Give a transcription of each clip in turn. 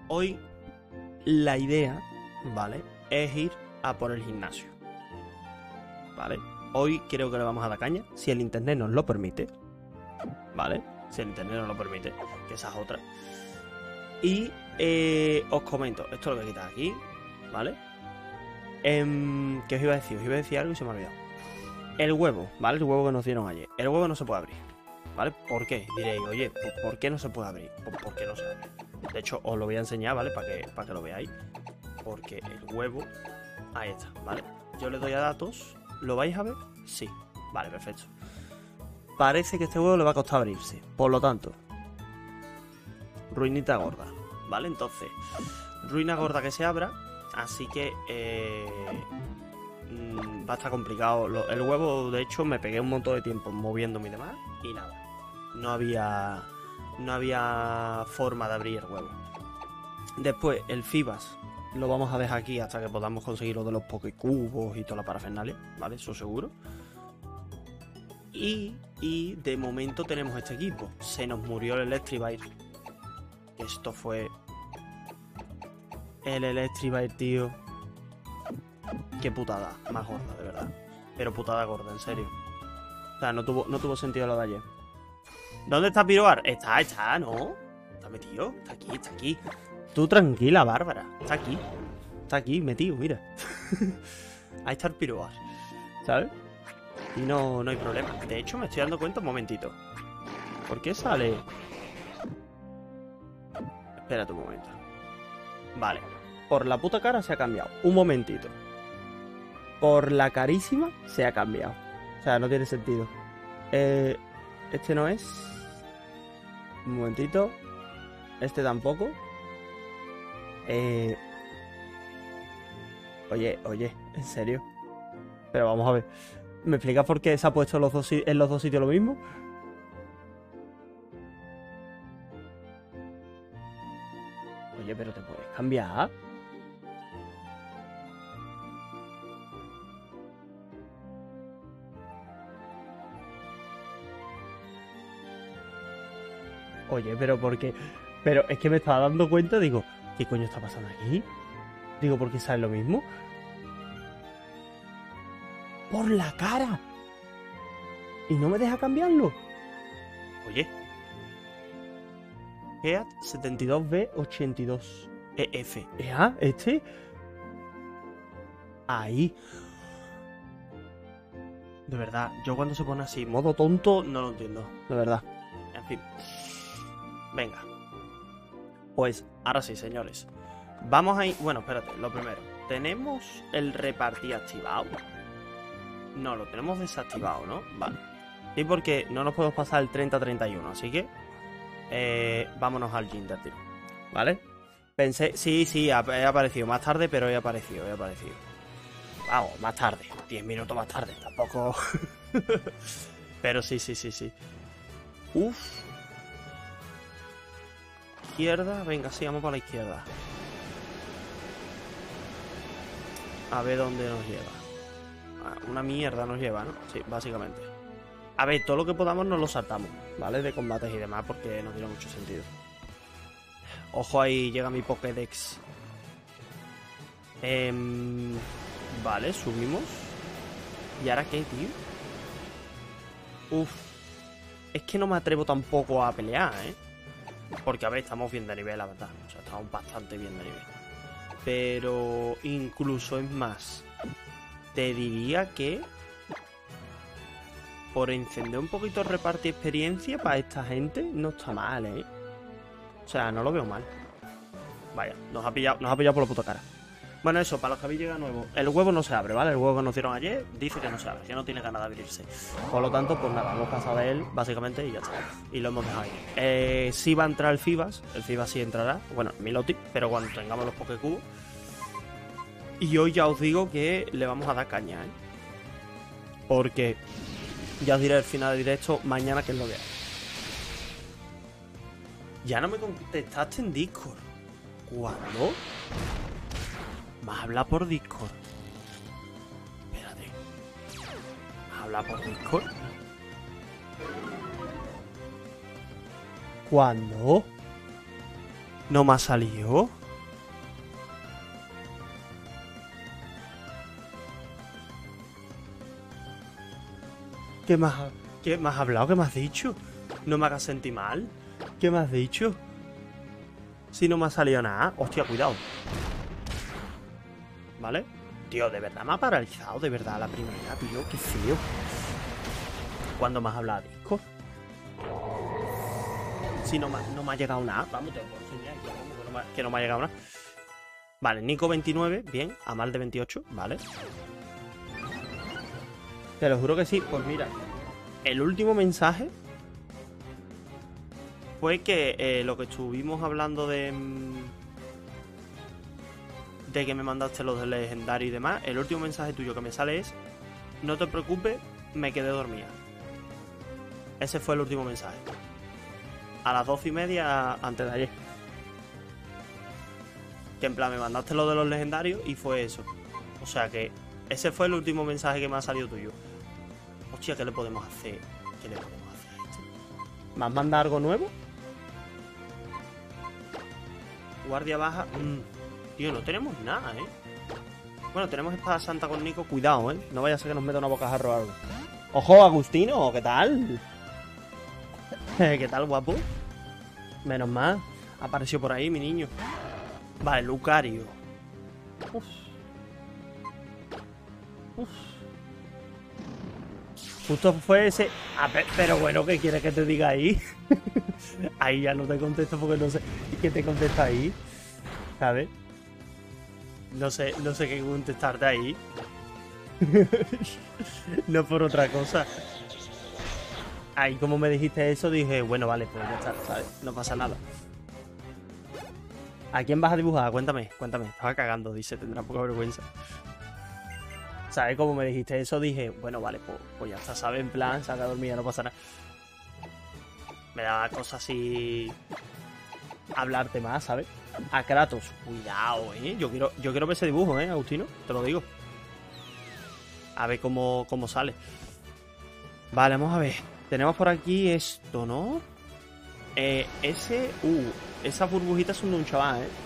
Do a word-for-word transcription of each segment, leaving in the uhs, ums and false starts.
Hoy la idea, ¿vale? Es ir a por el gimnasio, ¿vale? Hoy creo que le vamos a dar caña, si el internet nos lo permite, ¿vale? Si el internet nos lo permite, que esa es otra. Y eh, os comento, esto es lo que quitas aquí, ¿vale? Eh, ¿Qué os iba a decir? Os iba a decir algo y se me ha olvidado. El huevo, ¿vale? El huevo que nos dieron ayer. El huevo no se puede abrir, ¿vale? ¿Por qué? Diréis, oye, ¿por qué no se puede abrir? ¿Por qué no se abre? De hecho, os lo voy a enseñar, ¿vale? Para que, para que lo veáis. Porque el huevo... Ahí está, ¿vale? Yo le doy a datos. ¿Lo vais a ver? Sí. Vale, perfecto. Parece que este huevo le va a costar abrirse. Por lo tanto, ruinita gorda, ¿vale? Entonces, ruina gorda que se abra. Así que... Eh... va a estar complicado. El huevo, de hecho, me pegué un montón de tiempo moviéndome y demás. Y nada. No había... No había forma de abrir el huevo. Después, el Fibas lo vamos a dejar aquí hasta que podamos conseguir lo de los Pokécubos y toda la parafernalia, ¿vale? Eso seguro. Y, y de momento tenemos este equipo. Se nos murió el Electrivire. Esto fue... El Electrivire, tío. Qué putada, más gorda, de verdad. Pero putada gorda, en serio. O sea, no tuvo, no tuvo sentido lo de ayer. ¿Dónde está Piroar? Está, está, ¿no? Está metido, está aquí, está aquí. Tú tranquila, Bárbara. Está aquí. Está aquí, metido, mira. Ahí está el Piroar, ¿sabes? Y no, no hay problema. De hecho, me estoy dando cuenta un momentito. ¿Por qué sale? Espérate un momento. Vale. Por la puta cara se ha cambiado. Un momentito. Por la carísima se ha cambiado. O sea, no tiene sentido. Eh, este no es. Un momentito. Este tampoco. Eh... Oye, oye, en serio. Pero vamos a ver. ¿Me explicas por qué se ha puesto en los dos, en los dos sitios lo mismo? Oye, pero te puedes cambiar. Oye, pero ¿por qué? Pero es que me estaba dando cuenta, digo, ¿qué coño está pasando aquí? Digo, ¿por qué sale lo mismo? ¡Por la cara! ¿Y no me deja cambiarlo? Oye. E A T setenta y dos B ochenta y dos E F. ¿E A? ¿Este? Ahí. De verdad, yo cuando se pone así, modo tonto, no lo entiendo. De verdad. En fin. Venga. Pues, ahora sí, señores. Vamos a ir... Bueno, espérate, lo primero. ¿Tenemos el repartir activado? No, lo tenemos desactivado, ¿no? Vale. Sí, porque no nos podemos pasar el treinta treinta y uno, así que... Eh, vámonos al Ginder, tío. ¿Vale? Pensé... Sí, sí, ha, he aparecido más tarde, pero he aparecido, he aparecido. Vamos, más tarde. diez minutos más tarde, tampoco... Pero sí, sí, sí, sí. Uf. Izquierda, venga, sí, vamos para la izquierda. A ver dónde nos lleva. Una mierda nos lleva, ¿no? Sí, básicamente. A ver, todo lo que podamos nos lo saltamos, ¿vale? De combates y demás, porque no tiene mucho sentido. Ojo, ahí llega mi Pokédex. Eh, vale, subimos. ¿Y ahora qué, tío? Uf. Es que no me atrevo tampoco a pelear, ¿eh? Porque, a ver, estamos bien de nivel, la verdad. O sea, estamos bastante bien de nivel. Pero incluso es más. Te diría que por encender un poquito repartir experiencia para esta gente no está mal, ¿eh? O sea, no lo veo mal. Vaya, nos ha pillado, nos ha pillado por la puta cara. Bueno, eso, para los que habéis llegado nuevo. El huevo no se abre, ¿vale? El huevo que nos dieron ayer dice que no se abre, que no tiene ganas de abrirse. Por lo tanto, pues nada, hemos pasado de él, básicamente, y ya está. Y lo hemos dejado ahí. Eh, sí va a entrar el Fibas, el Fibas sí entrará, bueno, el Miloti, pero cuando tengamos los Pokécubos. Y hoy ya os digo que le vamos a dar caña, ¿eh? Porque ya os diré el final de directo mañana que es lo que hay. Ya no me contestaste en Discord. ¿Cuándo? ¿Me has hablado por Discord? Espérate. ¿Me has hablado por Discord? ¿Cuándo? No me ha salido. ¿Qué me has, qué me has hablado? ¿Qué me has dicho? No me hagas sentir mal. ¿Qué me has dicho? Si no me ha salido nada. Hostia, cuidado. ¿Vale? Tío, de verdad me ha paralizado. De verdad, la primera, tío. Qué feo. ¿Cuándo me has hablado, disco? Si no me, no me ha llegado nada. Vamos, te lo puedo enseñar. Que no, me, que no me ha llegado nada. Vale, Nico veintinueve. Bien. Amal de veintiocho. Vale. Te lo juro que sí. Pues mira, el último mensaje fue que eh, lo que estuvimos hablando de... De que me mandaste los del legendario y demás. El último mensaje tuyo que me sale es: no te preocupes, me quedé dormida. Ese fue el último mensaje. A las doce y media antes de ayer. Que en plan me mandaste lo de los legendarios y fue eso. O sea que ese fue el último mensaje que me ha salido tuyo. Hostia, ¿qué le podemos hacer? ¿Qué le podemos hacer a este? ¿Me has mandado algo nuevo? Guardia baja. Mm, tío, no tenemos nada, ¿eh? Bueno, tenemos espada santa con Nico. Cuidado, ¿eh? No vaya a ser que nos meta una bocajarro o algo. ¡Ojo, Agustino! ¿Qué tal? ¿Qué tal, guapo? Menos mal. Apareció por ahí, mi niño. Vale, Lucario. Uf. Uf. Justo fue ese... Ah, pero bueno, ¿qué quieres que te diga ahí? Ahí ya no te contesto porque no sé qué te contesta ahí. ¿Sabes? No sé, no sé qué contestarte ahí. No por otra cosa. Ahí como me dijiste eso dije, bueno, vale, pues ya está, ¿sabes? No pasa nada. ¿A quién vas a dibujar? Cuéntame, cuéntame. Estaba cagando, dice, tendrá poca vergüenza. ¿Sabes? Como me dijiste eso, dije, bueno, vale, pues, pues ya está, ¿sabes? En plan, salga a dormir, no pasa nada. Me da cosa así... hablarte más, ¿sabes? A Kratos, cuidado, ¿eh? Yo quiero, yo quiero ver ese dibujo, ¿eh, Agustino? Te lo digo. A ver cómo, cómo sale. Vale, vamos a ver. Tenemos por aquí esto, ¿no? Eh, ese... Uh, esas burbujitas son de un chaval, ¿eh?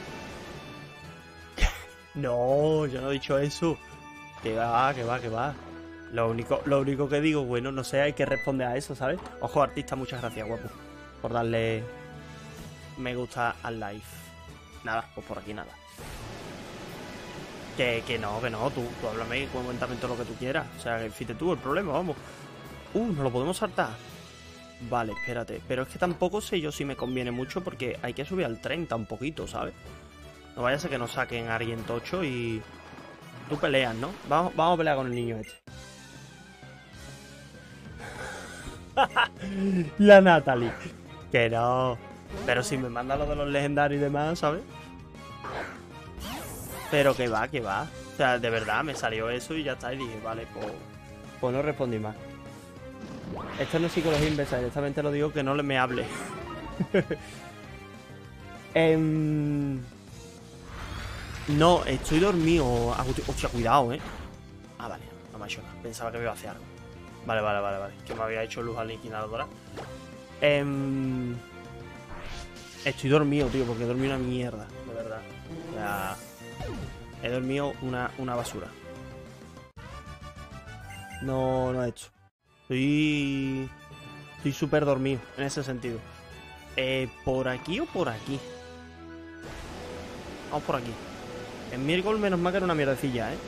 No, yo no he dicho eso. Que va, que va, que va. Lo único, lo único que digo, bueno, no sé, hay que responder a eso, ¿sabes? Ojo, artista, muchas gracias, guapo, por darle me gusta al live. Nada, pues por aquí nada. Que, que no, que no, tú, tú háblame y cuéntame todo lo que tú quieras. O sea, que fíjate tú el problema, vamos. Uh, ¿nos lo podemos saltar? Vale, espérate. Pero es que tampoco sé yo si me conviene mucho porque hay que subir al treinta un poquito, ¿sabes? No vaya a ser que nos saquen a alguien tocho y... Tú peleas, ¿no? Vamos, vamos a pelear con el niño este. La Natalie. Que no. Pero si me manda lo de los legendarios y demás, ¿sabes? Pero que va, que va. O sea, de verdad, me salió eso y ya está. Y dije, vale, pues, pues no respondí más. Esto no es psicología inversa. Directamente lo digo que no me hable. eh... No, estoy dormido. Hostia, cuidado, eh. Ah, vale, no me ha hecho nada. Pensaba que me iba a hacer algo. Vale, vale, vale, vale. Que me había hecho luz aliquinadora. Eh... Estoy dormido, tío, porque he dormido una mierda, de verdad. O sea, he dormido una, una basura. No, no he hecho. Estoy... Estoy súper dormido, en ese sentido. Eh, ¿por aquí o por aquí? Vamos por aquí. En Mirgol menos mal que era una mierdecilla, ¿eh?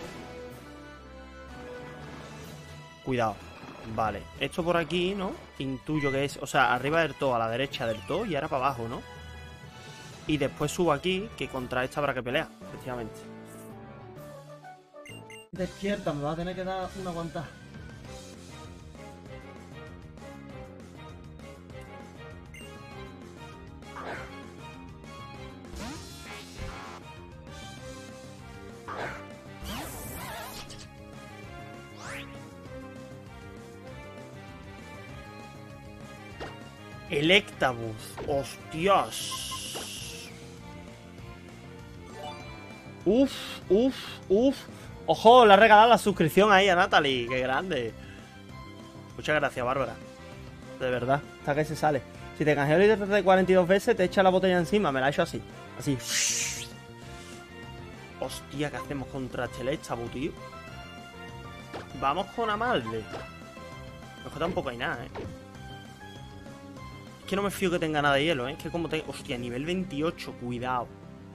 Cuidado. Vale. Esto por aquí, ¿no? Intuyo que es... O sea, arriba del todo, a la derecha del todo y ahora para abajo, ¿no? Y después subo aquí, que contra esta habrá que pelear, efectivamente. Despierta, me va a tener que dar una aguantada. Electabuzz, hostias. Uf, uf, uf. Ojo, le ha regalado la suscripción ahí a Natalie, qué grande. Muchas gracias, Bárbara. De verdad, hasta que se sale. Si te canjeas el líder de cuarenta y dos veces, te echa la botella encima. Me la he hecho así. Así. Hostia, ¿qué hacemos contra este Lestabu, tío? Vamos con Amalde. Nos queda un poco hay nada, eh. Es que no me fío que tenga nada de hielo, eh. Es que como tengo... Hostia, nivel veintiocho, cuidado.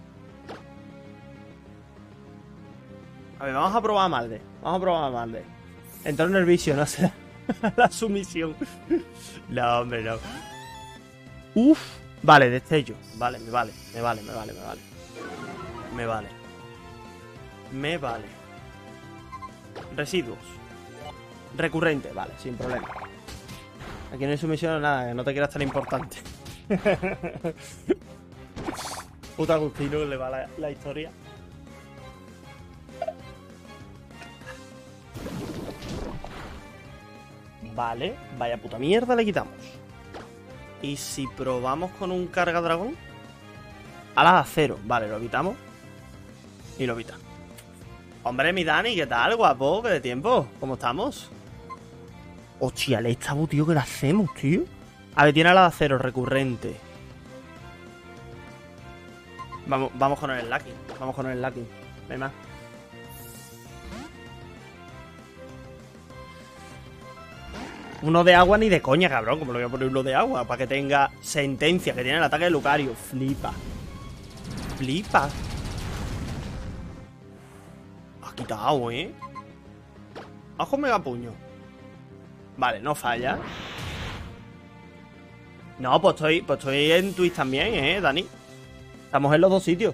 A ver, vamos a probar a Amalde. Vamos a probar a Amalde. Entró en el vicio, no sé. La sumisión. No, hombre, no. Uf. Vale, destello. Vale, me vale, me vale, me vale, me vale. Me vale. Me vale. Residuos. Recurrente, vale, sin problema. Aquí no hay sumisión o nada, que no te quieras tan importante. Puta Agustino que le va la, la historia. Vale, vaya puta mierda le quitamos. Y si probamos con un carga dragón. Alas de acero, vale, lo evitamos. Y lo evita. Hombre, mi Dani, ¿qué tal, guapo? ¿Qué de tiempo? ¿Cómo estamos? Hostia, le estamos, tío, ¿qué le hacemos, tío? A ver, tiene alas de acero recurrente. Vamos, vamos con el Lucky. Vamos con el Lucky. No hay más. Uno de agua ni de coña, cabrón. Como lo voy a poner uno de agua. Para que tenga sentencia. Que tiene el ataque de Lucario. Flipa. Flipa. Ha quitado, ¿eh? Ajo mega puño. Vale, no falla. No, pues estoy, pues estoy en Twitch también, ¿eh, Dani? Estamos en los dos sitios.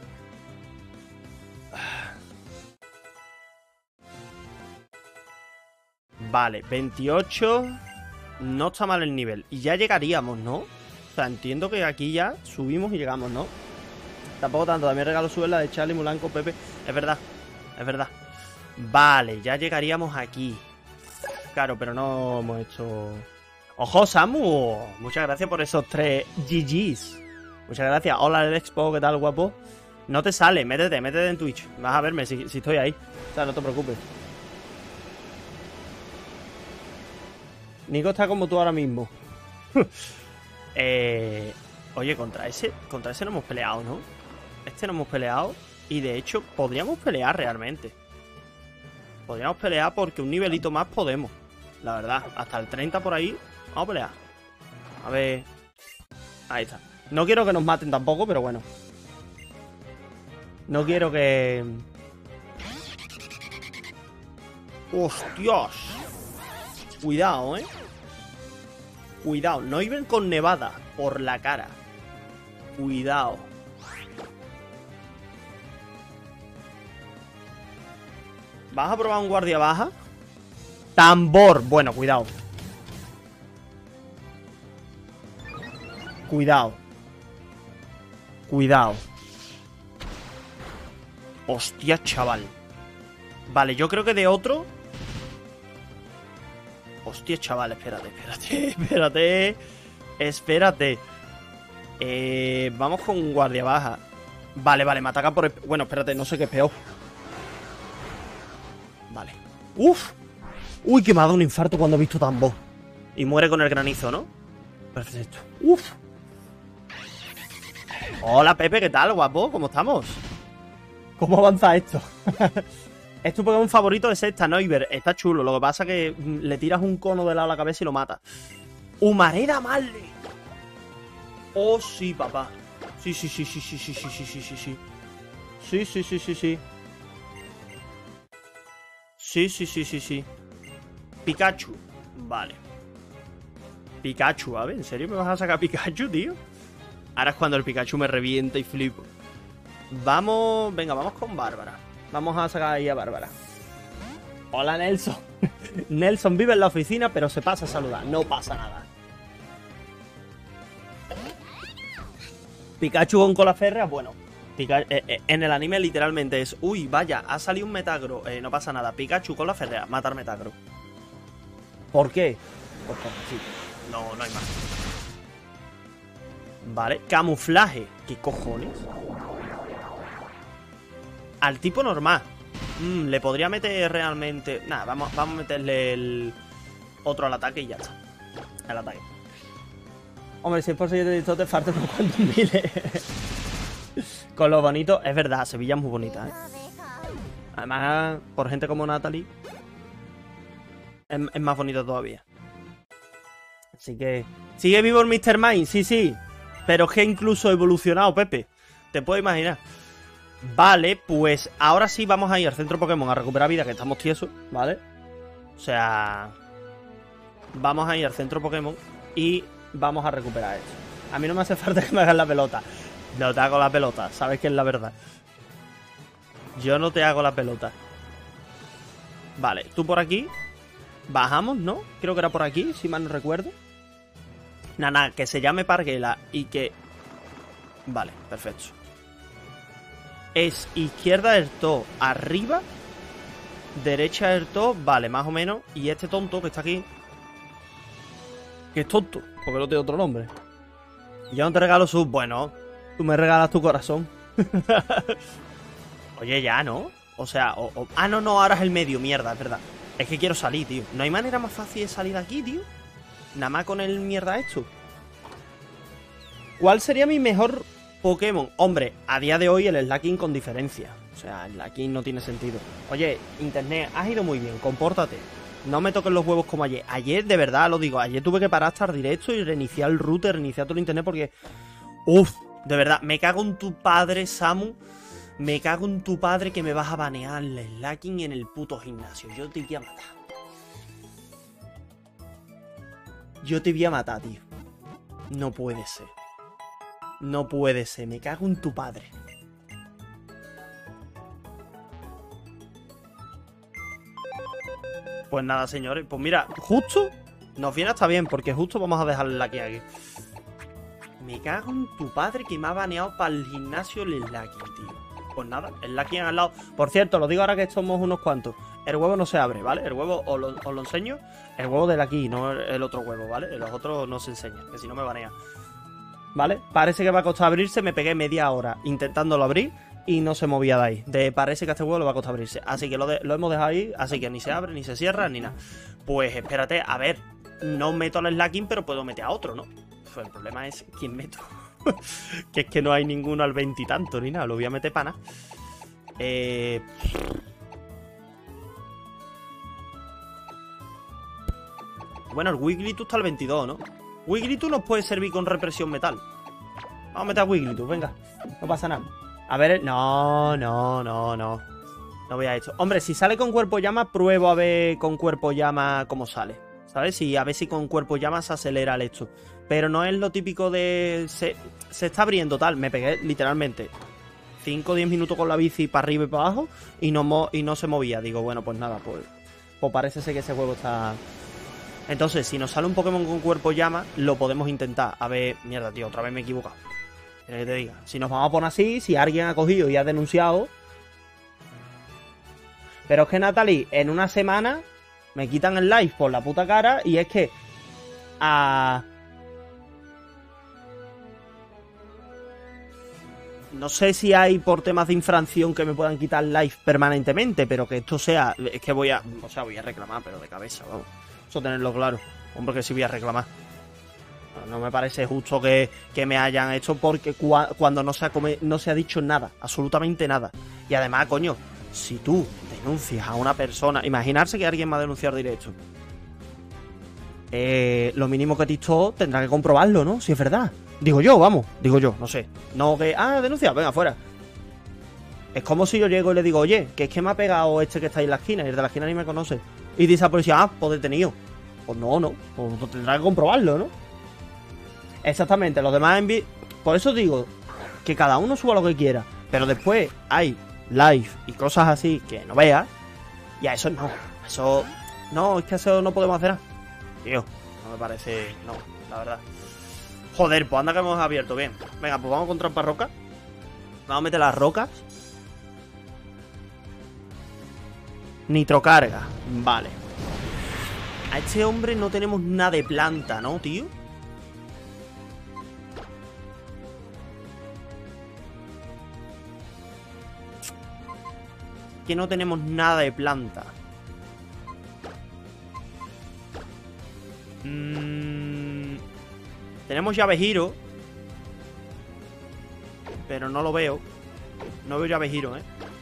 Vale, veintiocho. No está mal el nivel. Y ya llegaríamos, ¿no? O sea, entiendo que aquí ya subimos y llegamos, ¿no? Tampoco tanto. También regalo sube la de Charlie, Mulanco, Pepe. Es verdad, es verdad. Vale, ya llegaríamos aquí. Claro, pero no hemos hecho... ¡Ojo, Samu! Muchas gracias por esos tres G Gs. Muchas gracias. Hola, el Expo, ¿qué tal, guapo? No te sale, métete, métete en Twitch. Vas a verme si, si estoy ahí. O sea, no te preocupes. Nico está como tú ahora mismo. eh, oye, contra ese Contra ese no hemos peleado, ¿no? Este no hemos peleado. Y de hecho, podríamos pelear realmente. Podríamos pelear porque un nivelito más podemos. La verdad, hasta el treinta por ahí. Vamos a pelear. A ver. Ahí está. No quiero que nos maten tampoco, pero bueno. No quiero que... ¡Hostias! Cuidado, ¿eh? Cuidado, no iban con nevada por la cara. Cuidado. ¿Vas a probar un guardia baja? Tambor. Bueno, cuidado. Cuidado. Cuidado. Hostia, chaval. Vale, yo creo que de otro... Hostia, chaval, espérate, espérate, espérate. Espérate. Eh, vamos con guardia baja. Vale, vale, me ataca por... El... Bueno, espérate, no sé qué es peor. Vale. Uf. Uy, que me ha dado un infarto cuando he visto tambor. Y muere con el granizo, ¿no? Perfecto. Uf. Hola, Pepe, ¿qué tal, guapo? ¿Cómo estamos? ¿Cómo avanza esto? Es tu Pokémon favorito, es esta, Noiver. Está chulo, lo que pasa es que le tiras un cono de lado a la cabeza y lo mata. ¡Humareda Marley! Oh, sí, papá. Sí, sí, sí, sí, sí, sí, sí, sí, sí, sí, sí. Sí, sí, sí, sí, sí. Sí, sí, sí, sí, sí. Pikachu. Vale. Pikachu, a ver, ¿en serio me vas a sacar Pikachu, tío? Ahora es cuando el Pikachu me revienta y flipo. Vamos, venga, vamos con Bárbara. Vamos a sacar ahí a Bárbara. Hola, Nelson. Nelson vive en la oficina, pero se pasa a saludar. No pasa nada. Pikachu con cola férrea, bueno. Pika eh, eh, en el anime literalmente es... Uy, vaya, ha salido un Metagro. Eh, no pasa nada. Pikachu con la férrea, matar Metagro. ¿Por qué? Pues porque sí. No, no hay más. Vale, camuflaje. ¿Qué cojones? Al tipo normal. Mm, le podría meter realmente... Nada, vamos, vamos a meterle el... Otro al ataque y ya está. Al ataque. Hombre, si es por seguir de esto te faltan unos cuantos miles. Con lo bonito, es verdad, Sevilla es muy bonita, ¿eh? Además, por gente como Natalie, es, es más bonito todavía. Así que... ¿Sigue vivo el míster Mine? Sí, sí. Pero es que incluso ha evolucionado, Pepe. Te puedo imaginar. Vale, pues ahora sí vamos a ir al centro Pokémon a recuperar vida, que estamos tiesos, ¿vale? O sea... Vamos a ir al centro Pokémon y vamos a recuperar esto. A mí no me hace falta que me hagas la pelota. No te hago la pelota, sabes que es la verdad. Yo no te hago la pelota. Vale, tú por aquí. Bajamos, ¿no? Creo que era por aquí, si mal no recuerdo. Nada, nada, que se llame Parguela y que... Vale, perfecto. Es izquierda del to arriba, derecha del to, vale, más o menos. Y este tonto que está aquí, que es tonto, porque no tiene otro nombre. Yo no te regalo su... Bueno, tú me regalas tu corazón. Oye, ya, ¿no? O sea, o, o... Ah, no, no, ahora es el medio, mierda, es verdad. Es que quiero salir, tío. No hay manera más fácil de salir de aquí, tío. Nada más con el mierda esto. ¿Cuál sería mi mejor Pokémon? Hombre, a día de hoy el Slaking con diferencia. O sea, el Slaking no tiene sentido. Oye, internet, has ido muy bien, compórtate. No me toques los huevos como ayer. Ayer, de verdad, lo digo, ayer tuve que parar hasta el directo y reiniciar el router, reiniciar todo el internet porque... Uf, de verdad, me cago en tu padre, Samu. Me cago en tu padre que me vas a banear el Slaking en el puto gimnasio. Yo te voy a matar. Yo te voy a matar, tío. No puede ser. No puede ser. Me cago en tu padre. Pues nada, señores. Pues mira, justo nos viene hasta bien, porque justo vamos a dejar el Slaking aquí. Me cago en tu padre que me ha baneado para el gimnasio el Slaking, tío. Pues nada, el Slaking al lado. Por cierto, lo digo ahora que somos unos cuantos. El huevo no se abre, ¿vale? El huevo os lo, os lo enseño. El huevo del aquí, no el otro huevo, ¿vale? Los otros no se enseñan, que si no me banea. ¿Vale? Parece que va a costar abrirse. Me pegué media hora intentándolo abrir y no se movía de ahí. De parece que a este huevo le va a costar abrirse. Así que lo, de, lo hemos dejado ahí. Así que ni se abre, ni se cierra, ni nada. Pues espérate, a ver. No meto al Slaking, pero puedo meter a otro, ¿no? Pues el problema es quién meto. Que es que no hay ninguno al veintitanto ni nada. Lo voy a meter pana. Eh... Bueno, el Wigglytuff está al veintidós, ¿no? Wigglytuff nos puede servir con represión metal. Vamos a meter a Wigglytuff, venga. No pasa nada. A ver, no, no, no, no. No voy a esto. Hombre, si sale con cuerpo llama, pruebo a ver con cuerpo llama cómo sale. ¿Sabes? Y a ver si con cuerpo llama se acelera el esto. Pero no es lo típico de... Se, se está abriendo tal. Me pegué literalmente cinco o diez minutos con la bici para arriba y para abajo y no, y no se movía. Digo, bueno, pues nada, pues, pues parece ser que ese juego está... Entonces, si nos sale un Pokémon con cuerpo llama, lo podemos intentar. A ver, mierda, tío, otra vez me he equivocado. ¿Quieres que te diga? Si nos vamos a poner así, si alguien ha cogido y ha denunciado... Pero es que, Natalie, en una semana me quitan el live por la puta cara y es que... A... No sé si hay por temas de infracción que me puedan quitar el live permanentemente, pero que esto sea... Es que voy a... O sea, voy a reclamar, pero de cabeza, vamos. Eso tenerlo claro. Hombre, que sí voy a reclamar. No, no me parece justo que, que me hayan hecho porque cua, cuando no se, ha come, no se ha dicho nada. Absolutamente nada. Y además, coño, si tú denuncias a una persona... Imaginarse que alguien me ha denunciado directo. Eh, lo mínimo que TikTok tendrá que comprobarlo, ¿no? Si es verdad. Digo yo, vamos. Digo yo, no sé. No que... Ah, denuncia, venga, fuera. Es como si yo llego y le digo, oye, que es que me ha pegado este que está ahí en la esquina. Y el de la esquina ni me conoce. Y dice a policía, ah, pues detenido. Pues no, no. Pues tendrá que comprobarlo, ¿no? Exactamente. Los demás envi... Por eso digo que cada uno suba lo que quiera. Pero después hay live y cosas así que no veas. Y a eso no. Eso... No, es que eso no podemos hacer nada. Tío, no me parece... No, la verdad. Joder, pues anda que hemos abierto bien. Venga, pues vamos con trampa roca. Vamos a meter las rocas. Nitrocarga. Vale. A este hombre no tenemos nada de planta, ¿no, tío? Que no tenemos nada de planta. Mm... Tenemos llave giro. Pero no lo veo. No veo llave giro, eh.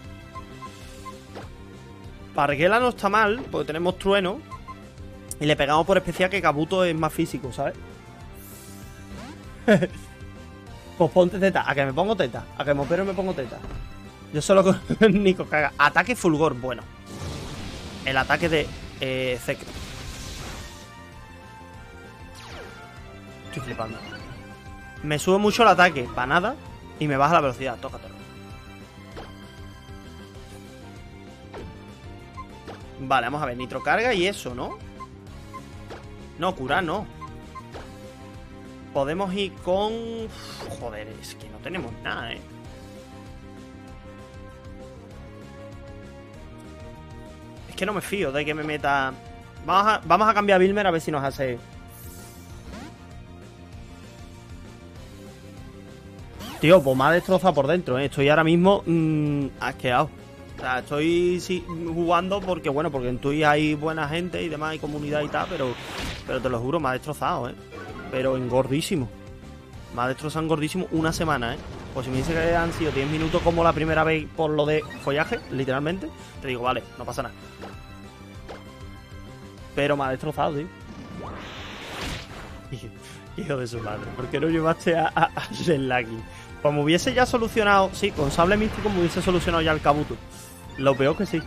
Parguela no está mal, porque tenemos trueno. Y le pegamos por especial que Kabuto es más físico, ¿sabes? Pues ponte teta. A que me pongo teta. A que me opero y me pongo teta. Yo solo con Nico caga. Ataque fulgor, bueno. El ataque de eh, Zek. Estoy flipando. Me sube mucho el ataque, para nada. Y me baja la velocidad, tócatelo. Vale, vamos a ver, nitro carga y eso, ¿no? No, curar no. Podemos ir con... Joder, es que no tenemos nada, ¿eh? Es que no me fío de que me meta... Vamos a, vamos a cambiar a Wilmer a ver si nos hace... Tío, pues me ha destrozado por dentro, ¿eh? Estoy ahora mismo mmm, asqueado. O sea, estoy sí, jugando porque, bueno, porque en Twitch hay buena gente y demás, hay comunidad y tal, pero, pero te lo juro, me ha destrozado, ¿eh? Pero engordísimo. Me ha destrozado engordísimo una semana, ¿eh? Pues si me dice que han sido diez minutos como la primera vez por lo de follaje, literalmente, te digo, vale, no pasa nada. Pero me ha destrozado, tío. Hijo de su madre, ¿por qué no llevaste a, a, a Shenlaki? Pues me hubiese ya solucionado... Sí, con sable místico me hubiese solucionado ya el Kabuto. Lo peor que sí.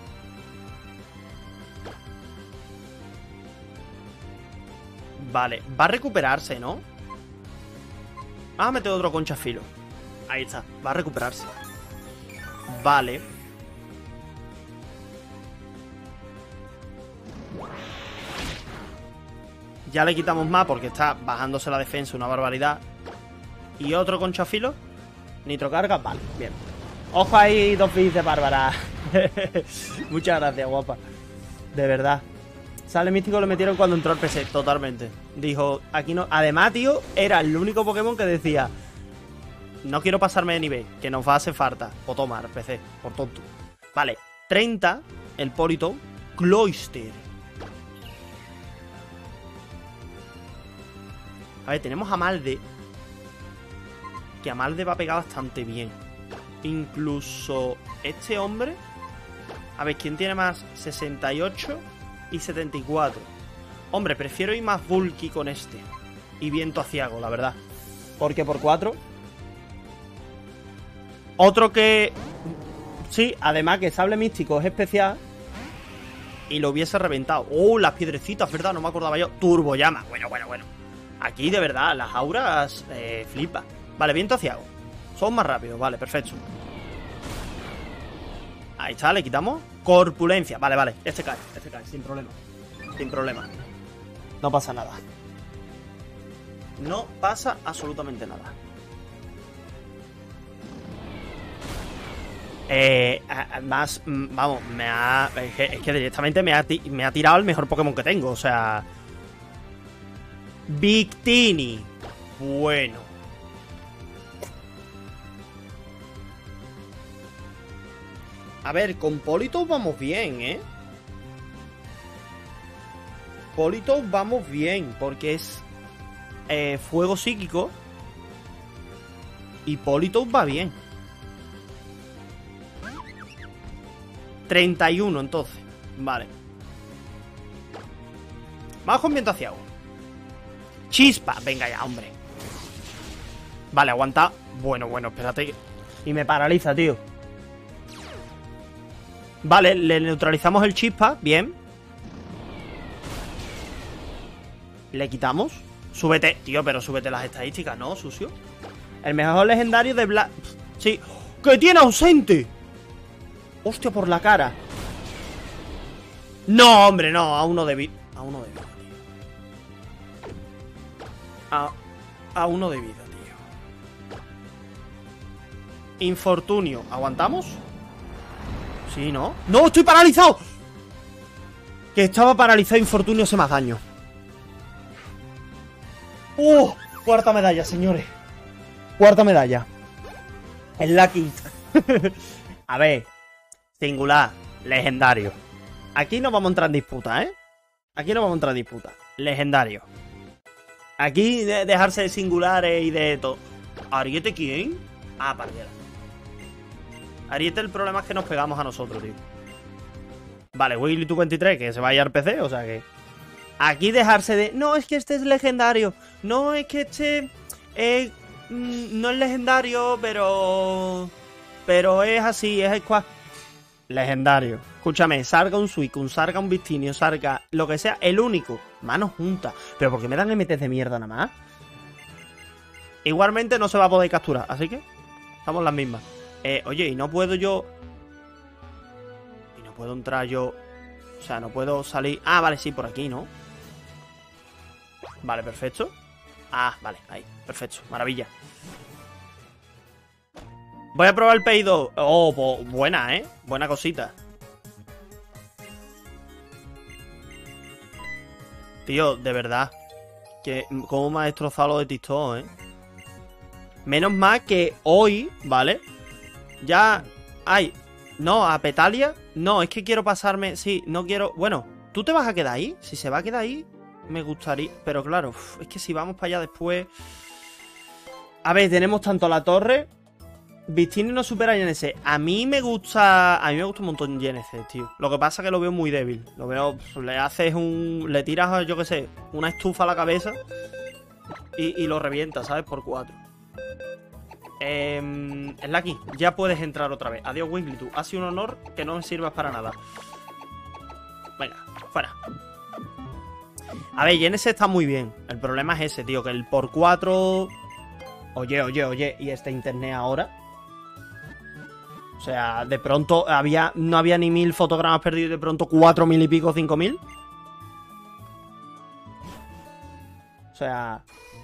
Vale, va a recuperarse, ¿no? Vamos a meter otro concha filo. Ahí está, va a recuperarse. Vale. Ya le quitamos más porque está bajándose la defensa una barbaridad. Y otro concha filo. Nitro carga, vale, bien. Ojo ahí, dos bits de Bárbara. Muchas gracias, guapa. De verdad. Sale místico lo metieron cuando entró al P C, totalmente. Dijo, aquí no... Además, tío, era el único Pokémon que decía: no quiero pasarme de nivel, que nos va a hacer falta. O tomar P C, por tonto. Vale, treinta, el Polito. Cloyster. A ver, tenemos a Malde. Que a Malde va a pegar bastante bien. Incluso este hombre. A ver, ¿quién tiene más? sesenta y ocho y setenta y cuatro. Hombre, prefiero ir más bulky con este. Y viento aciago, la verdad. Porque por cuatro. Otro que... Sí, además que sable místico es especial. Y lo hubiese reventado. Oh, las piedrecitas, ¿verdad? No me acordaba yo. Turbo llama. Bueno, bueno, bueno. Aquí, de verdad, las auras eh, flipa. Vale, viento aciago. Son más rápidos, vale, perfecto. Ahí está, le quitamos. Corpulencia, vale, vale, este cae, este cae, sin problema. Sin problema. No pasa nada. No pasa absolutamente nada. Eh, más, vamos, me ha... Es que, es que directamente me ha, me ha tirado el mejor Pokémon que tengo, o sea... Victini. Bueno. A ver, con Polito vamos bien, ¿eh? Polito vamos bien, porque es eh, fuego psíquico. Y Polito va bien. treinta y uno, entonces. Vale. Vamos con viento hacia agua. Chispa, venga ya, hombre. Vale, aguanta. Bueno, bueno, espérate. Y me paraliza, tío. Vale, le neutralizamos el chispa. Bien. Le quitamos. Súbete, tío, pero súbete las estadísticas, ¿no, sucio? El mejor legendario de Black... Sí. ¡Que tiene ausente! Hostia, por la cara. No, hombre, no. A uno de vida. A uno de vida, tío. A, a uno de vida, tío. Infortunio. ¿Aguantamos? Sí, ¿no? ¡No! ¡Estoy paralizado! Que estaba paralizado. Infortunio hace más daño. ¡Uh! Cuarta medalla, señores. Cuarta medalla. Es la quinta. A ver. Singular. Legendario. Aquí no vamos a entrar en disputa, ¿eh? Aquí no vamos a entrar en disputa. Legendario. Aquí de dejarse de singulares y de todo. ¿Ariete quién? Ah, Parguera. Ariete, el problema es que nos pegamos a nosotros, tío. Vale, Wiggly tu veintitrés, que se vaya al P C, o sea que... Aquí dejarse de... No, es que este es legendario. No, es que este... Eh, mm, no es legendario, pero... Pero es así, es squad. Legendario. Escúchame, salga un Suicune, salga un Victinio, salga lo que sea, el único. Manos juntas. Pero ¿por qué me dan M Ts de mierda nada más? Igualmente no se va a poder capturar, así que... Estamos las mismas. Eh, oye, y no puedo yo... Y no puedo entrar yo... O sea, no puedo salir... Ah, vale, sí, por aquí, ¿no? Vale, perfecto. Ah, vale, ahí, perfecto, maravilla. Voy a probar el pedido. Oh, pues buena, ¿eh? Buena cosita. Tío, de verdad. Que cómo me ha destrozado lo de TikTok, ¿eh? Menos mal que hoy, ¿vale? Ya... Ay, no, a Petalia. No, es que quiero pasarme... Sí, no quiero... Bueno, ¿tú te vas a quedar ahí? Si se va a quedar ahí, me gustaría... Pero claro, uf, es que si vamos para allá después... A ver, tenemos tanto la torre... Victini no supera a Genesis. A mí me gusta... A mí me gusta un montón Genesis, tío. Lo que pasa es que lo veo muy débil. Lo veo... Le haces un... Le tiras, yo qué sé, una estufa a la cabeza y, y lo revienta, ¿sabes? Por cuatro. Eh, Slacky, ya puedes entrar otra vez. Adiós, Wiggly, tú. Ha sido un honor que no me sirvas para nada. Venga, fuera. A ver, Genesis está muy bien. El problema es ese, tío, que el por cuatro... Oye, oye, oye, ¿y este internet ahora? O sea, de pronto había no había ni mil fotogramas perdidos, de pronto cuatro mil y pico, cinco mil. O sea...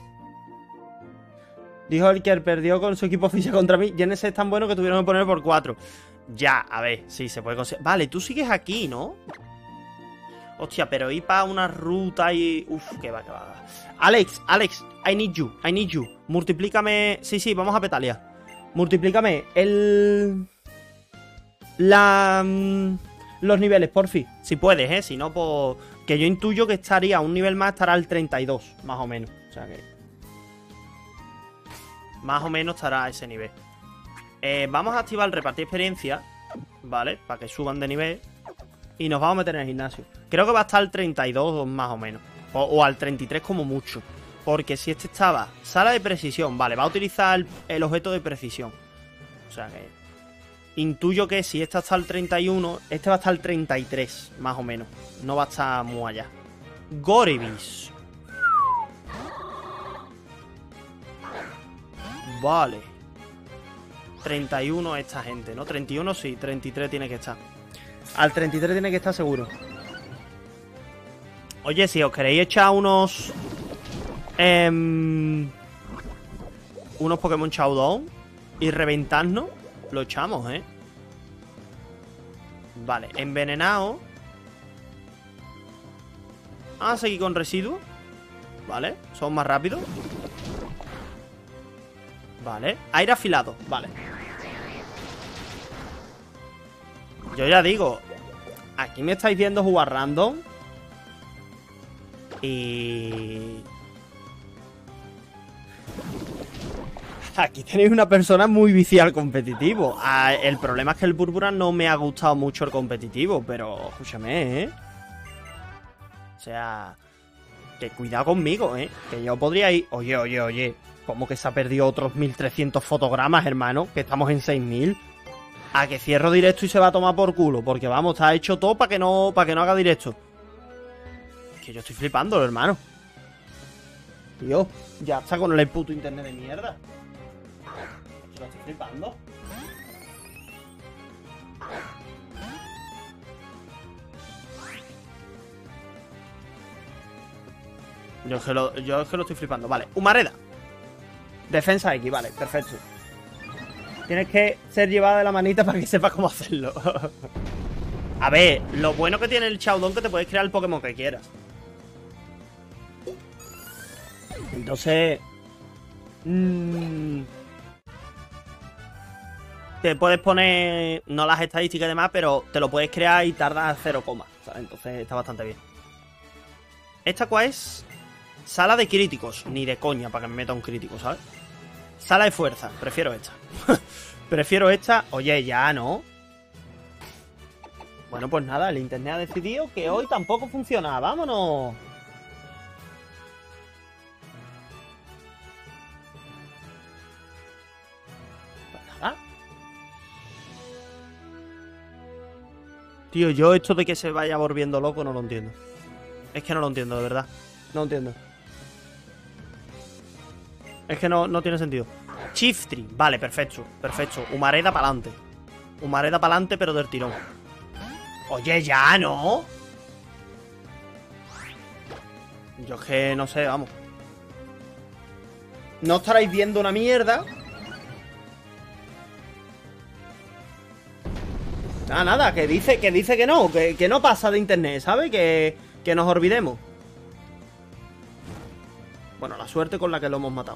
Dijo el que perdió con su equipo oficial contra mí. Genesis es tan bueno que tuvieron que poner por cuatro. Ya, a ver, sí, se puede conseguir. Vale, tú sigues aquí, ¿no? Hostia, pero ir para una ruta y... Uf, que va, que va. Alex, Alex, I need you, I need you. Multiplícame... Sí, sí, vamos a Petalia. Multiplícame el... La... Los niveles, porfi. Si puedes, ¿eh? Si no, pues... Que yo intuyo que estaría un nivel más, estará al treinta y dos, más o menos. O sea que... Más o menos estará a ese nivel. Eh, vamos a activar el repartir experiencia, ¿vale? Para que suban de nivel. Y nos vamos a meter en el gimnasio. Creo que va a estar al treinta y dos más o menos. O, o al treinta y tres como mucho. Porque si este estaba... Sala de precisión. Vale, va a utilizar el, el objeto de precisión. O sea que... Intuyo que si este está al treinta y uno, este va a estar al treinta y tres, más o menos. No va a estar muy allá. Gorebyss. Vale. treinta y uno esta gente, ¿no? treinta y uno sí, treinta y tres tiene que estar. Al treinta y tres tiene que estar seguro. Oye, si os queréis echar unos... Eh, unos Pokémon Showdown y reventarnos, lo echamos, ¿eh? Vale, envenenado. Vamos a seguir con residuos. Vale, son más rápidos. Vale, aire afilado, vale. Yo ya digo, aquí me estáis viendo jugar random. Y... Aquí tenéis una persona muy viciada al competitivo. Ah, el problema es que el Púrpura no me ha gustado mucho el competitivo, pero escúchame, ¿eh? O sea, que cuidado conmigo, ¿eh? Que yo podría ir... Oye, oye, oye, ¿cómo que se ha perdido otros mil trescientos fotogramas, hermano? Que estamos en seis mil. A que cierro directo y se va a tomar por culo. Porque vamos, está hecho todo para que no, para que no haga directo. Es que yo estoy flipando, hermano. Tío, ya está con el puto internet de mierda. Yo estoy flipando. Yo es que lo, yo es que lo estoy flipando. Vale, Humareda. Defensa X, vale, perfecto. Tienes que ser llevada de la manita para que sepas cómo hacerlo. A ver, lo bueno que tiene el Showdown es que te puedes crear el Pokémon que quieras. Entonces... Mmm, te puedes poner... No las estadísticas y demás, pero te lo puedes crear y tardas cero, ¿sabes? Entonces está bastante bien. ¿Esta cuál es? Sala de críticos. Ni de coña para que me meta un crítico, ¿sabes? Sala de fuerza. Prefiero esta. Prefiero esta. Oye, ya, ¿no? Bueno, pues nada, el internet ha decidido que hoy tampoco funciona. ¡Vámonos! Pues nada. Tío, yo esto de que se vaya volviendo loco no lo entiendo. Es que no lo entiendo, de verdad. No lo entiendo. Es que no, no tiene sentido. Chiftry, vale, perfecto, perfecto. Humareda para adelante. Humareda para adelante, pero del tirón. Oye, ya, ¿no? Yo es que no sé, vamos. No estaréis viendo una mierda. Nada, nada, que dice que, dice que no, que, que no pasa de internet, ¿sabes? Que, que nos olvidemos. Bueno, la suerte con la que lo hemos matado.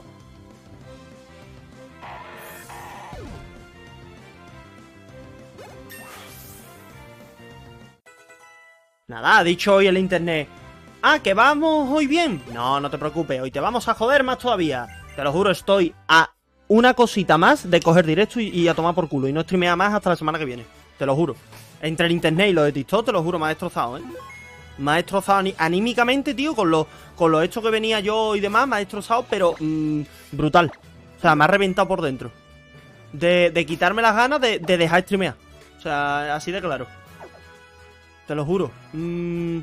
Nada, ha dicho hoy el internet. Ah, que vamos hoy bien. No, no te preocupes, hoy te vamos a joder más todavía. Te lo juro, estoy a una cosita más de coger directo y, y a tomar por culo. Y no streamea más hasta la semana que viene. Te lo juro. Entre el internet y lo de TikTok, te lo juro, me ha destrozado, ¿eh? Me ha destrozado anímicamente, tío, con lo, con lo hecho que venía yo y demás. Me ha destrozado, pero mmm, brutal. O sea, me ha reventado por dentro. De, de quitarme las ganas de, de dejar streamear. O sea, así de claro. Te lo juro. Mm.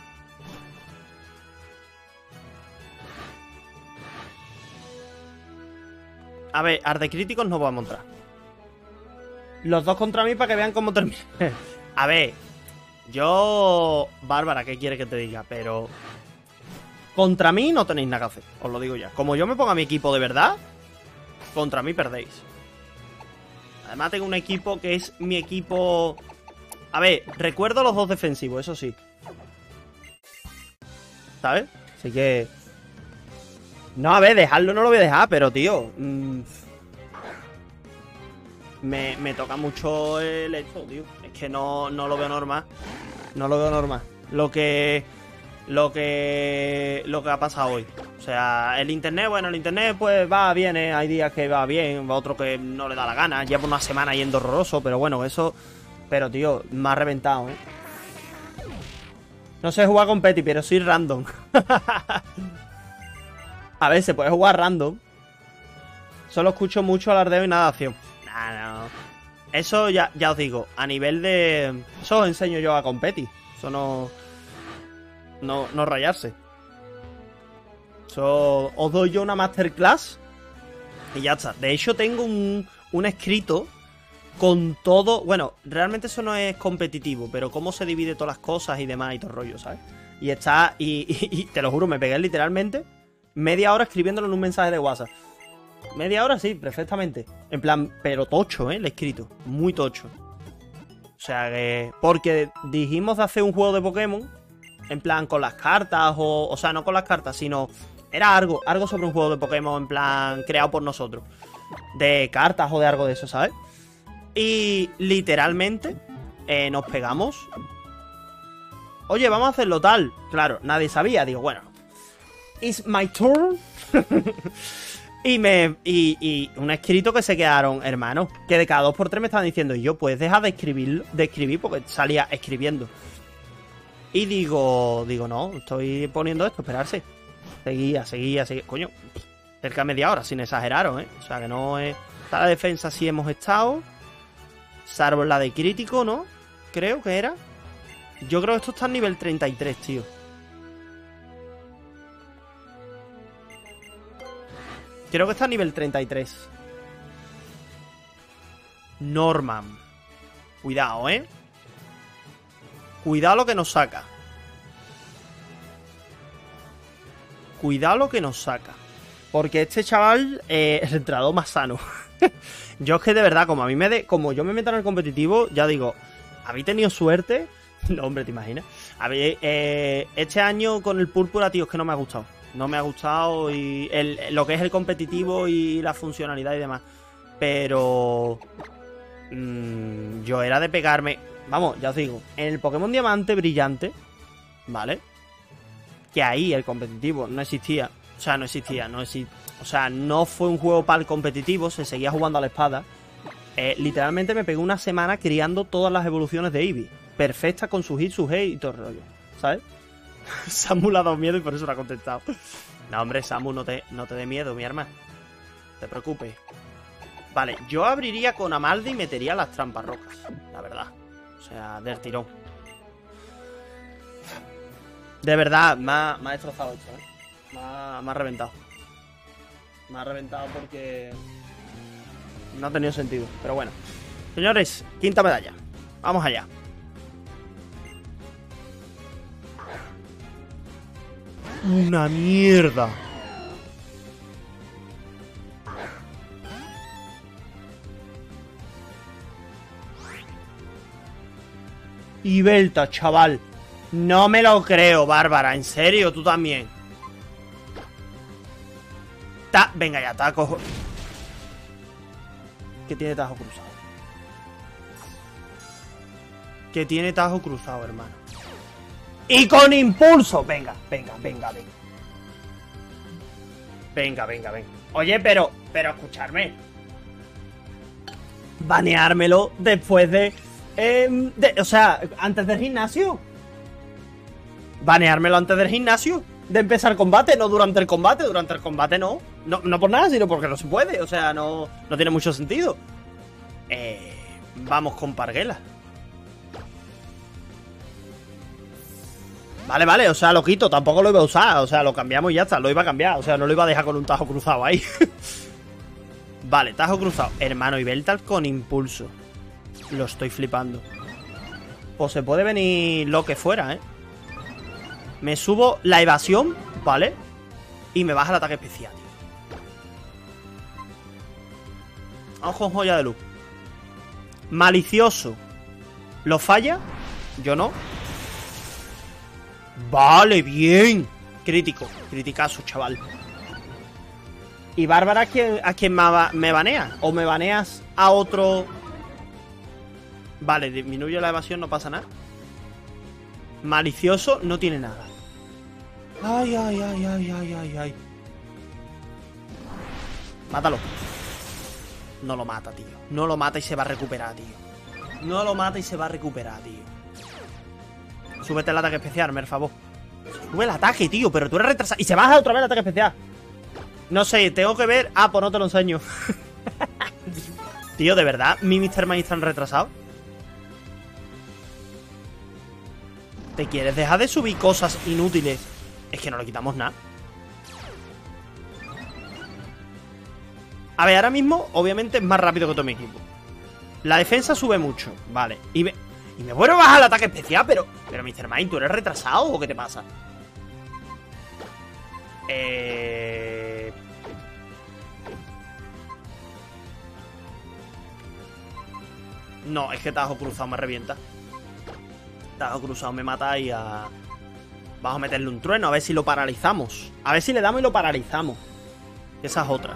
A ver, Arte Críticos no vamos a entrar. Los dos contra mí para que vean cómo termina. A ver, yo... Bárbara, ¿qué quiere que te diga? Pero... Contra mí no tenéis nada que hacer, os lo digo ya. Como yo me ponga mi equipo de verdad, contra mí perdéis. Además tengo un equipo que es mi equipo... A ver, recuerdo los dos defensivos, eso sí. ¿Sabes? Así que... No, a ver, dejarlo no lo voy a dejar, pero tío... Mmm, me, me toca mucho el hecho, tío. Es que no, no lo veo normal. No lo veo normal. Lo que... Lo que... Lo que ha pasado hoy. O sea, el internet, bueno, el internet pues va, viene. Hay días que va bien, otro que no le da la gana. Lleva una semana yendo horroroso, pero bueno, eso... Pero, tío, me ha reventado, ¿eh? No sé jugar con Petty, pero soy random. A ver, se puede jugar random. Solo escucho mucho alardeo y nada de acción. Nah, no. Eso ya, ya os digo, a nivel de... Eso os enseño yo a competir. Eso no... No, no rayarse. Eso... Os doy yo una masterclass y ya está. De hecho, tengo un, un escrito... Con todo... Bueno, realmente eso no es competitivo, pero cómo se divide todas las cosas y demás y todo el rollo, ¿sabes? Y está... Y, y, y te lo juro, me pegué literalmente media hora escribiéndolo en un mensaje de WhatsApp. Media hora, sí, perfectamente. En plan, pero tocho, ¿eh? El escrito. Muy tocho. O sea que... Porque dijimos de hacer un juego de Pokémon. En plan, con las cartas o... O sea, no con las cartas, sino... Era algo, algo sobre un juego de Pokémon en plan... Creado por nosotros. De cartas o de algo de eso, ¿sabes? Y literalmente eh, nos pegamos. Oye, vamos a hacerlo tal. Claro, nadie sabía. Digo, bueno, it's my turn. Y me y, y un escrito que se quedaron, hermanos, que de cada dos por tres me estaban diciendo, y yo, pues deja de escribir, de escribir, porque salía escribiendo. Y digo, digo, no, estoy poniendo esto, esperarse. Seguía, seguía, seguía. Coño, cerca de media hora, sin exageraros, ¿eh? O sea, que no es... Está la defensa, sí hemos estado. Salvo la de crítico, ¿no? Creo que era. Yo creo que esto está en nivel treinta y tres, tío. Creo que está a nivel treinta y tres. Norman. Cuidado, ¿eh? Cuidado lo que nos saca. Cuidado lo que nos saca. Porque este chaval eh, es el entrenador más sano. Yo es que de verdad, como a mí me de, como yo me meto en el competitivo, ya digo, ¿habéis tenido suerte? No, hombre, ¿te imaginas? Habéis, eh, este año con el púrpura, tío, es que no me ha gustado. No me ha gustado y el, lo que es el competitivo y la funcionalidad y demás. Pero mmm, yo era de pegarme. Vamos, ya os digo, en el Pokémon Diamante brillante, ¿vale? que ahí el competitivo no existía. O sea, no existía, no existía. O sea, no fue un juego para el competitivo, se seguía jugando a la espada. Eh, literalmente me pegó una semana criando todas las evoluciones de Eevee. Perfecta con su hit, su hate y todo el rollo. ¿Sabes? Samu le ha dado miedo y por eso lo ha contestado. No, hombre, Samu, no te, no te dé miedo, mi arma. No te preocupes. Vale, yo abriría con Amaldi y metería las trampas rocas, la verdad. O sea, del tirón. De verdad, me ha, me ha destrozado esto, ¿eh? Me ha, me ha reventado. Me ha reventado porque no ha tenido sentido. Pero bueno. Señores, quinta medalla. Vamos allá. Una mierda. Y Belta, chaval. No me lo creo, Bárbara. ¿En serio? Tú también. Ta Venga ya, taco. Que tiene tajo cruzado. Que tiene tajo cruzado, hermano. Y con impulso. Venga, venga, venga, venga. Venga, venga, venga. Oye, pero, pero escucharme. Baneármelo después de, eh, de... O sea, antes del gimnasio. Baneármelo antes del gimnasio. De empezar combate, no durante el combate. Durante el combate no. No, no por nada, sino porque no se puede. O sea, no, no tiene mucho sentido. Eh, vamos con Parguela. Vale, vale, o sea, lo quito, tampoco lo iba a usar. O sea, lo cambiamos y ya está, lo iba a cambiar. O sea, no lo iba a dejar con un tajo cruzado ahí. Vale, tajo cruzado. Hermano, y Beltal con impulso. Lo estoy flipando. Pues se puede venir lo que fuera, ¿eh? Me subo la evasión, ¿vale? Y me baja el ataque especial. Vamos con joya de luz. Malicioso. ¿Lo falla? Yo no. Vale, bien. Crítico, criticazo, chaval. ¿Y Bárbara a quién, a quién me banea? ¿O me baneas a otro? Vale, disminuye la evasión, no pasa nada. Malicioso no tiene nada. Ay, ay, ay, ay, ay, ay, ay. Mátalo. No lo mata, tío. No lo mata y se va a recuperar, tío. No lo mata y se va a recuperar, tío. Súbete el ataque especial, por favor. Sube el ataque, tío, pero tú eres retrasado. Y se baja otra vez el ataque especial. No sé, tengo que ver. Ah, pues no te lo enseño. Tío, ¿de verdad mi mister Mime está retrasado? ¿Te quieres dejar de subir cosas inútiles? Es que no le quitamos nada. A ver, ahora mismo, obviamente, es más rápido que todo mi equipo. La defensa sube mucho, vale. Y me, y me vuelvo a bajar el ataque especial, pero... Pero, mister Mime, ¿tú eres retrasado o qué te pasa? Eh... No, es que Tajo Cruzado me revienta. Tajo Cruzado me mata y a... Vamos a meterle un trueno, a ver si lo paralizamos. A ver si le damos y lo paralizamos. Esa es otra.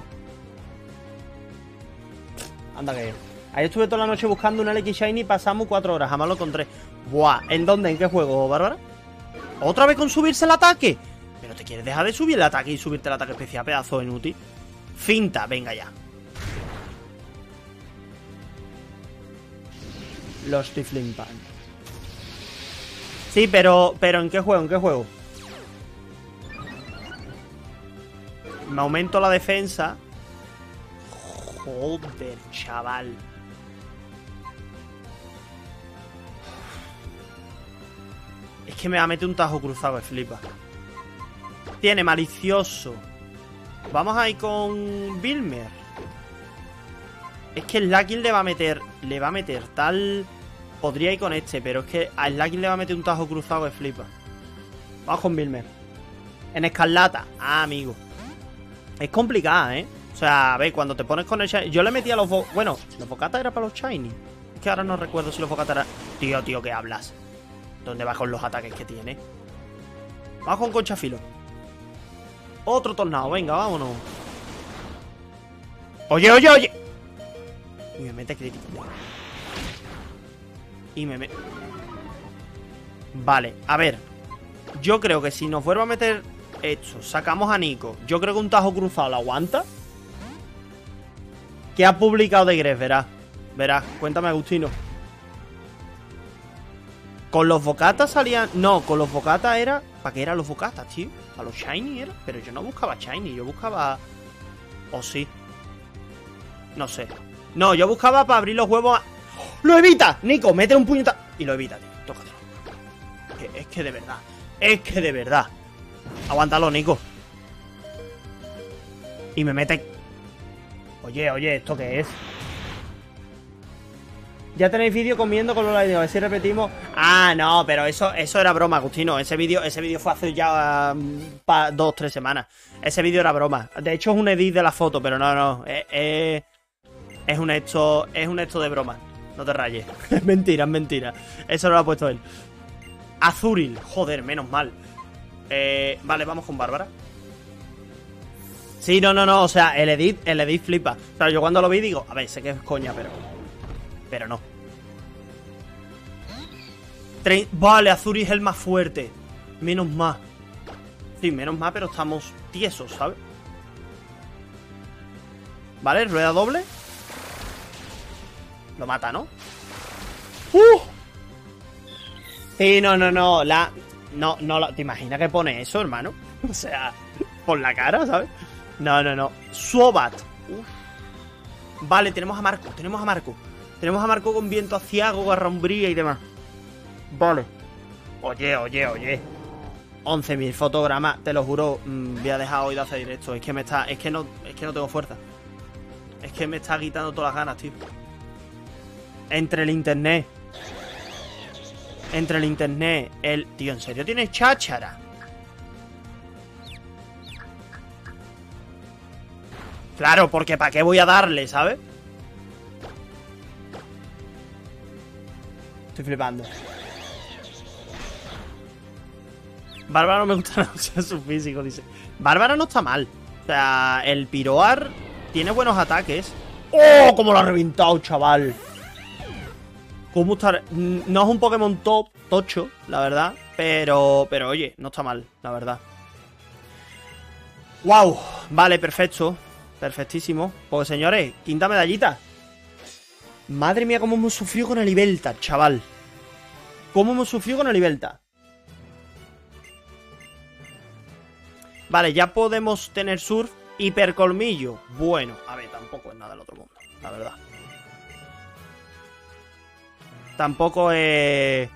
Anda que... Ahí estuve toda la noche buscando un Alex Shiny y pasamos cuatro horas, jamás lo encontré. Buah, ¿en dónde? ¿En qué juego, Bárbara? ¿Otra vez con subirse el ataque? ¿Pero te quieres dejar de subir el ataque y subirte el ataque especial, pedazo inútil? Finta, venga ya. Los Tifling Pan. Sí, pero, pero ¿en qué juego? ¿En qué juego? Me aumento la defensa. Joder, chaval. Es que me va a meter un tajo cruzado, me flipa. Tiene malicioso. Vamos a ir con Vilmer. Es que el Slaking le va a meter. Le va a meter tal. Podría ir con este, pero es que a Slaking le va a meter un tajo cruzado que flipa. Vamos con Vilmer. En escarlata. Ah, amigo. Es complicada, ¿eh? O sea, a ver, cuando te pones con el Shiny. Yo le metí a los... Bueno, los Bocata era para los Shiny. Es que ahora no recuerdo si los Bocata era... Tío, tío, ¿qué hablas? ¿Dónde va con los ataques que tiene? Vamos con Conchafilo. Otro tornado, venga, vámonos. Oye, oye, oye. Y me mete crítico. Y me mete... Vale, a ver. Yo creo que si nos vuelve a meter esto, sacamos a Nico. Yo creo que un tajo cruzado lo aguanta. ¿Qué ha publicado de Gref? Verás. Verás. Cuéntame, Agustino. Con los bocatas salían... No, con los bocatas era... ¿Para qué eran los bocatas, tío? ¿Para los shiny era? Pero yo no buscaba shiny. Yo buscaba... ¿O sí? No sé. No, yo buscaba para abrir los huevos a... ¡Lo evita! Nico, mete un puñetazo. Y lo evita, tío. Tócatelo. Es que, es que de verdad. Es que de verdad. Aguántalo, Nico. Y me mete... Oye, oye, ¿esto qué es? Ya tenéis vídeo comiendo con los likes. A ver si repetimos. Ah, no, pero eso, eso era broma, Agustino. Ese vídeo ese vídeo fue hace ya um, pa, dos, tres semanas. Ese vídeo era broma. De hecho, es un edit de la foto, pero no, no. Es, es, es un hecho. Es un hecho de broma. No te rayes. Es mentira, es mentira. Eso no lo ha puesto él. Azuril. Joder, menos mal. Eh, vale, vamos con Bárbara. Sí, no, no, no. O sea, el edit, el edit flipa. O sea, yo cuando lo vi digo, a ver, sé que es coña, pero. Pero no. Tre vale, Azuri es el más fuerte. Menos más. Sí, menos más, pero estamos tiesos, ¿sabes? Vale, rueda doble. Lo mata, ¿no? ¡Uh! Sí, no, no, no. La... No, no, la... ¿Te imaginas que pone eso, hermano? O sea, por la cara, ¿sabes? No, no, no. Suobat. Uf. Vale, tenemos a Marco, tenemos a Marco. Tenemos a Marco con viento aciago, garrambría y demás. Vale. Oye, oye, oye. once mil fotogramas, te lo juro. Mmm, voy a dejar hoy de hacer directo. Es que me está. Es que no. Es que no tengo fuerza. Es que me está quitando todas las ganas, tío. Entre el internet. Entre el internet. El. Tío, ¿en serio tienes cháchara? Claro, porque ¿para qué voy a darle, sabes? Estoy flipando. Bárbara no me gusta nada, o sea, su físico, dice. Bárbara no está mal. O sea, el Piroar tiene buenos ataques. ¡Oh! ¡Cómo lo ha reventado, chaval! ¿Cómo está? No es un Pokémon top, tocho, la verdad. Pero, pero oye, no está mal, la verdad. ¡Wow! Vale, perfecto. Perfectísimo. Pues señores, quinta medallita. Madre mía, cómo hemos sufrido con el Ibelta, chaval. Cómo hemos sufrido con el Ibelta. Vale, ya podemos tener surf. Hipercolmillo. Bueno, a ver, tampoco es nada del otro mundo, la verdad. Tampoco es...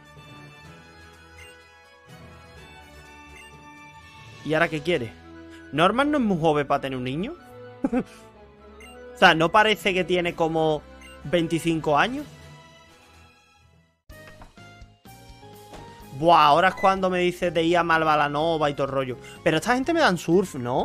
¿Y ahora qué quiere? ¿Norman no es muy joven para tener un niño? O sea, ¿no parece que tiene como veinticinco años? Buah, ahora es cuando me dice de ir a Malvalanova y todo el rollo. Pero esta gente me dan surf, ¿no?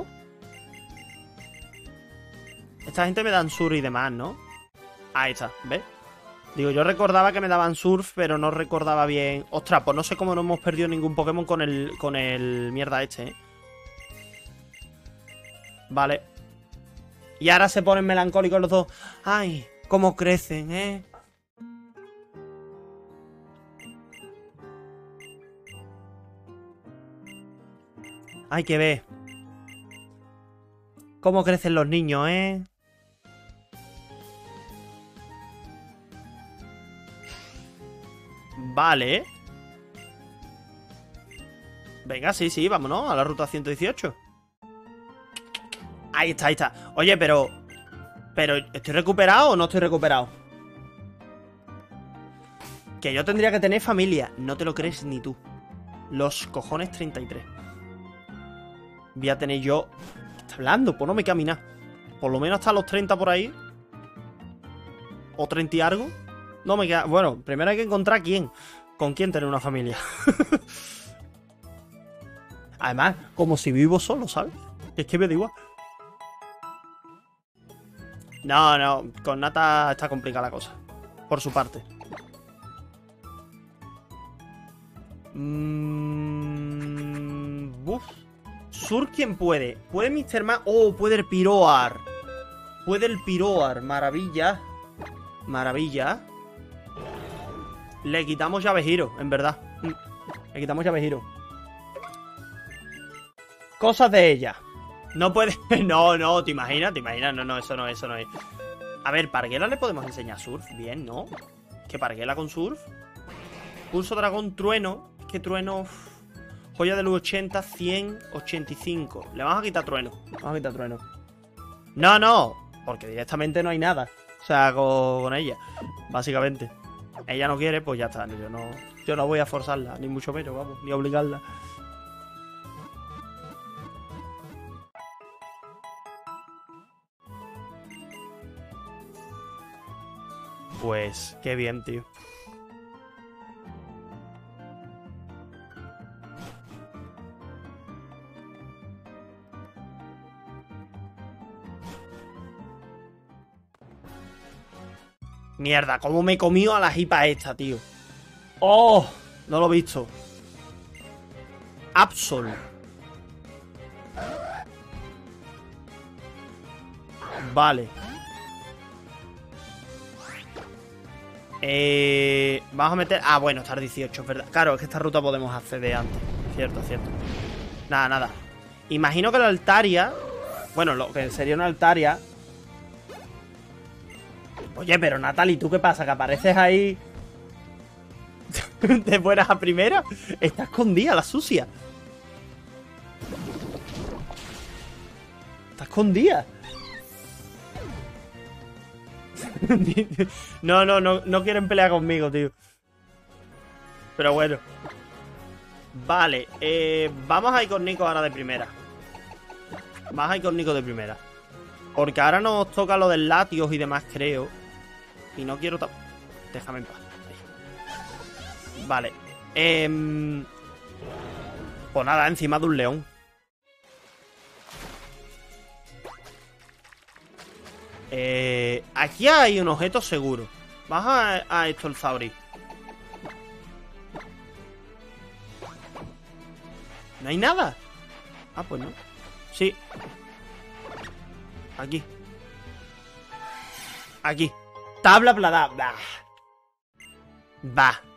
Esta gente me dan surf y demás, ¿no? Ahí está, ¿ves? Digo, yo recordaba que me daban surf, pero no recordaba bien. Ostras, pues no sé cómo no hemos perdido ningún Pokémon con el, con el mierda este, ¿eh? Vale. Y ahora se ponen melancólicos los dos. Ay, cómo crecen, ¿eh? Hay que ver cómo crecen los niños, ¿eh? Vale. Venga, sí, sí, vámonos a la ruta ciento dieciocho. Ahí está, ahí está. Oye, pero... Pero, ¿estoy recuperado o no estoy recuperado? Que yo tendría que tener familia. No te lo crees ni tú. Los cojones treinta y tres. Voy a tener yo... ¿Qué está hablando? Pues no me camina. Por lo menos hasta los treinta por ahí. O treinta y algo. No me queda... Bueno, primero hay que encontrar quién. Con quién tener una familia. Además, como si vivo solo, ¿sabes? Es que me da igual. No, no, con Nata está complicada la cosa. Por su parte. Mm, uf. Sur, ¿quién puede? ¿Puede mister Man? Oh, puede el Piroar. Puede el Piroar, maravilla. Maravilla. Le quitamos llave giro, en verdad. Le quitamos llave giro. Cosas de ella. No puede... No, no, ¿te imaginas? ¿Te imaginas? No, no, eso no, eso no es. A ver, Parguela le podemos enseñar surf. Bien, ¿no? ¿Qué Parguela con surf? Pulso dragón trueno. Es que trueno... Uf. Joya de luz ochenta, cien, ochenta y cinco. Le vamos a quitar trueno. Vamos a quitar trueno. No, no. Porque directamente no hay nada. O sea, con, con ella. Básicamente. Ella no quiere, pues ya está. Yo no, yo no voy a forzarla. Ni mucho menos, vamos. Ni a obligarla. Pues, qué bien, tío. Mierda, cómo me he comido a la jipa esta, tío. ¡Oh! No lo he visto. Absol. Vale. Eh, vamos a meter... Ah, bueno, estar dieciocho, es verdad. Claro, es que esta ruta podemos acceder antes. Cierto, cierto. Nada, nada. Imagino que la Altaria... Bueno, lo que sería una Altaria... Oye, pero Natalie, ¿tú qué pasa? ¿Que apareces ahí de buenas a primera? Está escondida, la sucia. Está escondida. No, no, no, no quieren pelear conmigo, tío. Pero bueno. Vale, eh, vamos a ir con Nico ahora de primera. Vamos a ir con Nico de primera. Porque ahora nos toca lo del latios y demás, creo. Y no quiero... Déjame en paz. Ahí. Vale. Eh... Pues nada, encima de un león. Eh... Aquí hay un objeto seguro. Vamos a, a esto el Zauri. ¿No hay nada? Ah, pues no. Sí. Aquí. Aquí. Tabla plada. Bah. Bah.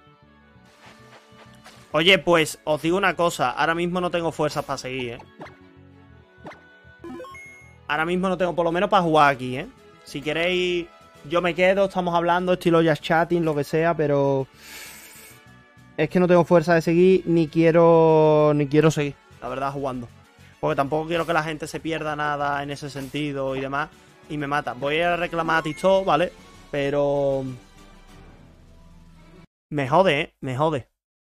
Oye, pues os digo una cosa. Ahora mismo no tengo fuerzas para seguir, ¿eh? Ahora mismo no tengo, por lo menos para jugar aquí, ¿eh? Si queréis, yo me quedo, estamos hablando, estilo just chatting, lo que sea, pero... Es que no tengo fuerza de seguir, ni quiero... Ni quiero seguir, la verdad, jugando. Porque tampoco quiero que la gente se pierda nada en ese sentido y demás. Y me mata. Voy a reclamar a TikTok, ¿vale? Pero... Me jode, ¿eh? Me jode.